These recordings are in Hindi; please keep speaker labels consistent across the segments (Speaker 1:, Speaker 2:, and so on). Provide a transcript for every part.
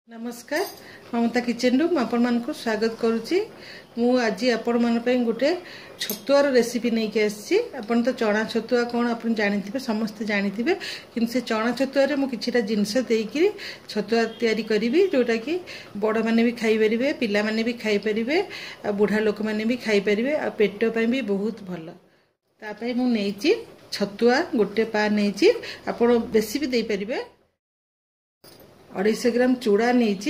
Speaker 1: नमस्कार ममता किचन रु आपण मान को स्वागत करुच्ची। मु आज आपण मान पे गोटे छतुआर रेसिपी नहीं के आसी। आपण तो चना छतुआ कौन आपण जानिथिबे, समस्त जानिथिबे, किंतु से चना छतुआ रे मु किछिटा जिंस देइकरी छतुआ तयारी करिवि, जोटा कि बड़ माने भी खाई परिबे, पिला माने भी खाई परिबे, आ बुढ़ा लोक माने भी खाई परिबे, आ पेट पई भी बहुत भलो। ता पई मु नेइची छतुआ गोटे पा नेइची, आपण बेसी भी देई परिबे। 250 ग्राम चूड़ा नहीं,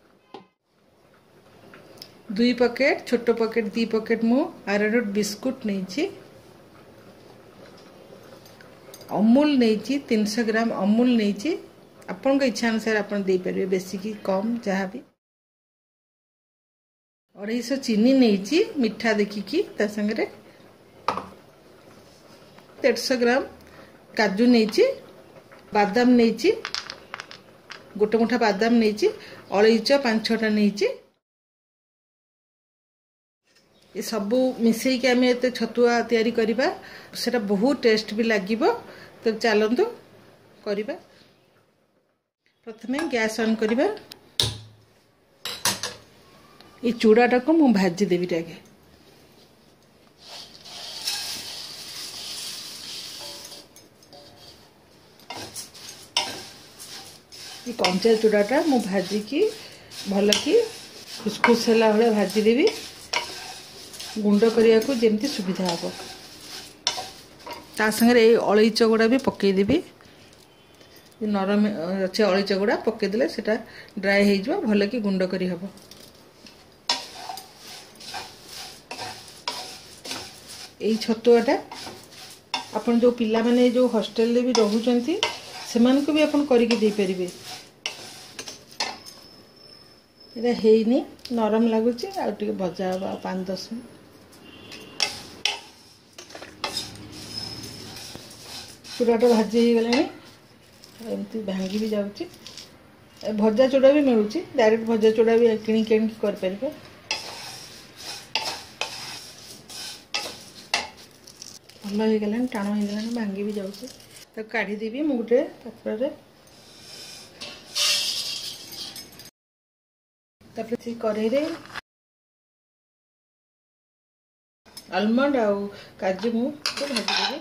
Speaker 1: 2 पैकेट छोट पैकेट 2 पैकेट मु आरारोट बिस्कुट नहीं, अमूल नहीं 300 ग्राम अमूल नहीं। आपण इच्छा अनुसार आपण दे परिबे, बेसी की कम जहाँ भी। 250 चीनी नहीं मीठा देखिकी, ता संगे 150 ग्राम काजू नहीं, बादाम नहीं, गोटे मुठा बादाम नहीं, अलैच 5-6टा नहीं। ये सब मिसई के आम एते छतुआ तैयारी करिबा, सेटा बहुत टेस्ट भी लागिबो। तो चलंतु करिबा। प्रथमे गैस ऑन करिबा। ये चूड़ाटा को मु भाजी देबी टाके। कंचा चूड़ाटा मु भाजी की भल की खुसखुस होला भाया भाजी देवी, गुंड करिया को जेमती सुविधा हम। ता संगे ए अलैच गुड़ा भी पकई देवी, नरम अच्छे अलैच गुड़ा पकई देले सेटा ड्राई हो जाए, भल की गुंड करी हबो। एई छतुआटा आपन जो पिला माने जो हॉस्टल रे भी रहउचंती सेमान को भी अपन करिके दे परिबे। एटा हेइनी नरम लागुची, आ टिके भजा हबा 5-10 मिनिट। चूड़ाटा भाजी हो गलानी, एमती भांगी भी जाउची। भजा चूड़ा भी मिलूची, डायरेक्ट भजा चूड़ा भी किणी किणी कर परिबे। भल हो गलानी, टाण हो गलानी, भांगी भी जाउची। तो काढ़ी देवी मु गोटे पात्र रे। तापर कढ़ई रे आलमंड आउ काजू मु भाजी देवी।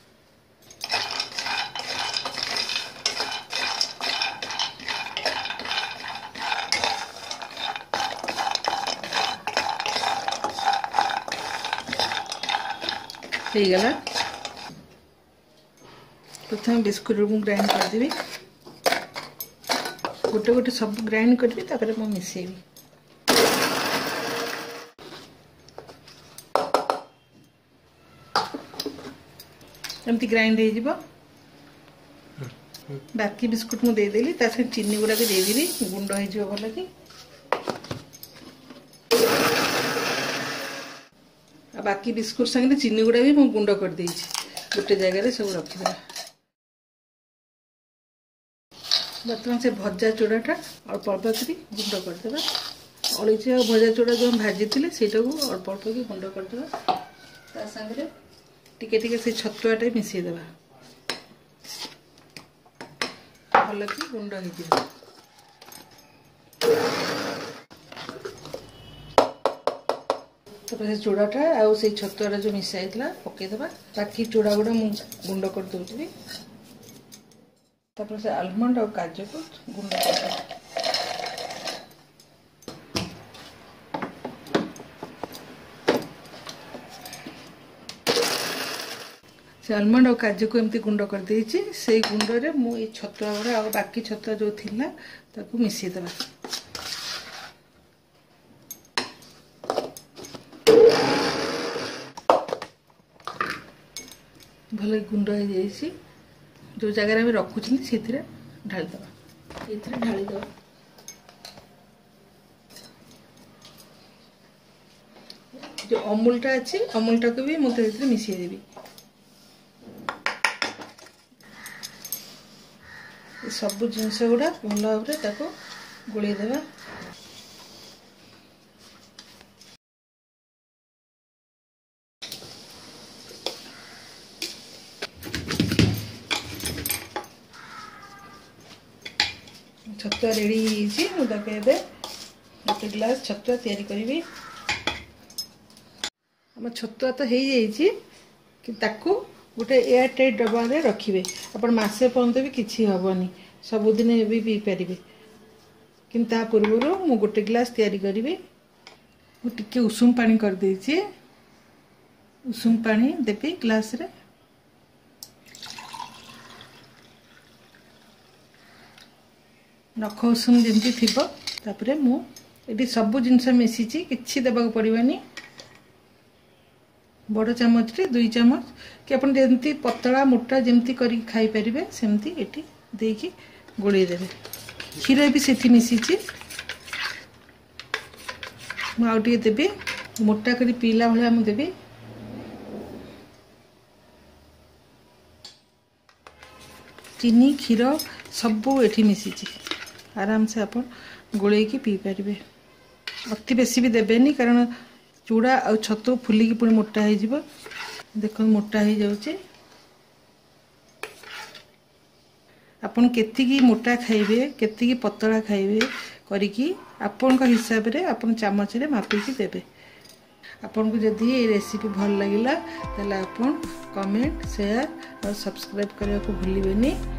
Speaker 1: हो गला। प्रथम बिस्कुट मु ग्राइंड कर देवी, गोटे गोटे सब ग्राइंड करबी, तापर मु मिसेबी। एमती ग्राइंड हो जिवो। बाकी बिस्कुट मु दे देली, ता संग चीनी गुड़ा भी दे देली, गुंड हो जिवो भल की। आ बाकी बिस्कुट संगे चीनी गुड़ा भी मु गुंड कर देइछि, गोटे जगह रे सब रखि दे। बर्तमान से भजा चूड़ाटा अल्प अल्प करी गुंड करदेबा। अलैच भजा चूड़ा जो भाजी थे सेटा को अल्प अल्प की गुंड करदेबा। ता संगे टिके टिके से छतुआटा मिसई देबा, भल की गुंड हो जाए। तापर चूड़ाटा आउ से छतुआटा जो मिसाई थिला पकेदेबा। बाकी चूड़ा गुड़ा मु गुंड कर दउछि। तापर से आलमंड और काजू को गुंड कर। से आलमंड और काजू को एमती गुंड कर देइछि। से गुंड रे मु ए छतुआ गुड़ा और बाकी छतुआ जो थिला ताको मिसई देबा। भले गुंड हो जाइछि। जो जगह में रखुची से ढाली दबा, ये ढाली दबा। जो अमूलटा अच्छी अमूलटा को भी मुझे मिसई देवी। सब जिनस गुड़ा भल भाव गोल देवा। छतुआ रेडी मुझे गोटे ग्लास छतुआ तैयारी करी। आम छतुआ तो हो जाइए कि ताकू गोटे एयर टाइट डब्बा रखिए। आपण मासे पर्यंत भी किसी हेनी, सबुदिन भी पी पारे। कि पूर्व मु गोटे ग्लास तैयारी करी। मुझे उषुम पानी कर देछि। उषुम पानी देवी ग्लास रे। नख उषुम जमी थी मुझे सबू जिनस मिसी किसी देवाक पड़ानी। बड़ चामच रे 2 चामच कि आप जमी पतला मोटा जमी कर खाई पारे सेमती एटी देकी गोलई देवे। क्षीर भी से मिसी मुझे देवी मोटा कर पीला भाया मुझे देवी। चीनी क्षीर सबू एटी मिसी आराम से आप गोलई की पी पारे। अति बेसी भी देवेनी कारण चूड़ा आ छतु फुलिकी पुणी मोटा हो। देख मोटा हो जाऊे। आपन केतिकी मोटा खाइबे केतिकी पतला खाइबे करिकी आपण हिसाब रे आपण चामच रे मापिकी देबे। आपन को जदि ये रेसिपी भल लगिला ताले आपण कमेंट शेयर और सब्सक्राइब करने को भूलिबेनी।